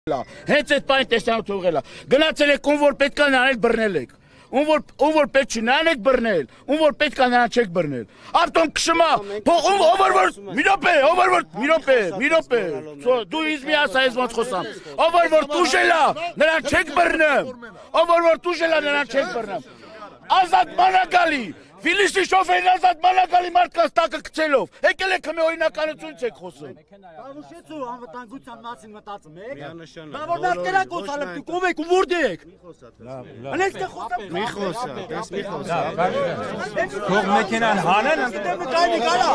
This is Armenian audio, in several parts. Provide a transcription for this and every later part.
Հենց այդ բանը տեսանոթ ուղղել է։ Գնացել եք ում որ պետք է նրան բռնել եք։ Ում որ պետք չի նրան եք բռնել, ում որ պետք է նրան չեք բռնել։ Արտոն քշմա, ով որ մի րոպե, դու ինձ մի ասա ես ոնց խոսամ։ Ով որ դուժել է, նրան չեք բռնում։ Ով որ դուժել է, նրան չեք բռնում։ Ազատ մանակալի Ֆիլիսի շոֆերն ազատ մանակալի մարդկանց տակը գցելով։ Եկել եք մի օրինականությունից եք խոսում։ Բավուշեցու անվտանգության մասին մտածում եք։ Դա որ նա կերակ ոսալը դուք ով եք ու որտե եք։ Անես թե խոսամ։ Մի խոսա, դες մի խոսա։ Թող մեքենան հանեն, Դե կայնի գալա։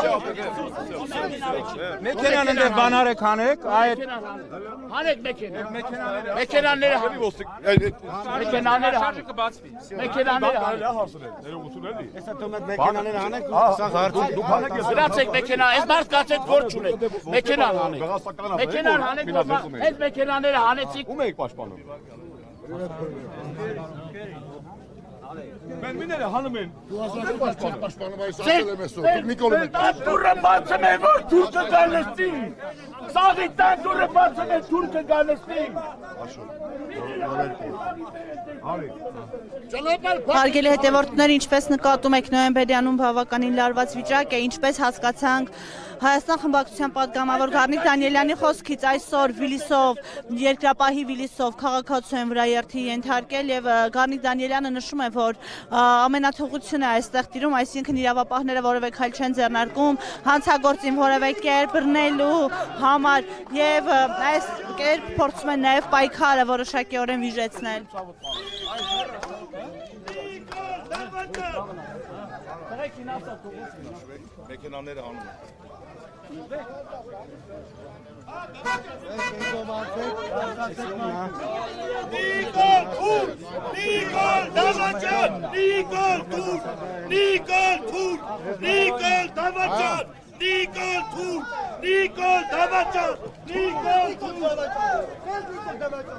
մեքենան ընդ բանար եք հանեք, այդ Հանեք մեքենաները հանեք։ Մեքենաները հանեք։ Մեքենաները հանեք, սա հարցը դուք հանեք։ Գնացեք մեքենա, այս մարդ կացեք որ չունեք։ Մեքենան հանեք։ Մեքենան հանեք, այս մեքենաները հանեցիք։ Ում եք պաշտպանում։ Մենները հանում են։ Դու ասած պաշտպանում այս ասել եմ այսօր։ Դուք Նիկոլին եք։ Դուրը բացում է որ թուրքը գալստի։ Սաղիտան դուրը բացում է թուրքը գալստի։ Հարգելի հետևորդներ, ինչպես նկատում եք, նոյեմբերյանում բավականին լարված վիճակ է, ինչպես հասկացանք Հայաստան խմբակցության պատգամավոր Գառնիկ Դանիելյանի խոսքից այսօր Վիլիսով, երկրապահի Վիլիսով քաղաքացիության վրա երթի ենթարկել եւ Գառնիկ Դանիելյանը նշում է, որ ամենաթողությունը այստեղ տիրում, այսինքն իրավապահները որևէ քայլ չեն ձեռնարկում, հանցագործին որևէ կերպ բռնելու համար եւ այս կերպ փորձում են նաեւ պայքարը որոշակիորեն վիժեցնել։ Մեքենաները հանում են։ Նիկոլ Դավաճան, Նիկոլ Դավաճան,